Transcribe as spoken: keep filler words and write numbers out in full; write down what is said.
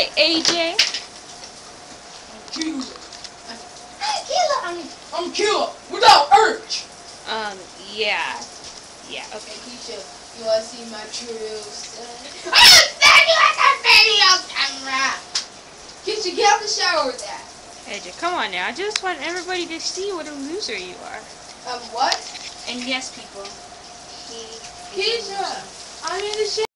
right, A J? I'm killer. I'm, I'm killer without urge. Um, yeah. Yeah, okay. Hey, Keisha, you want to see my true son? I'm standing you at the video camera. Keisha, get out the shower with that. A J, come on now. I just want everybody to see what a loser you are. Um, what? And yes, people, he Keisha, I'm in the shower.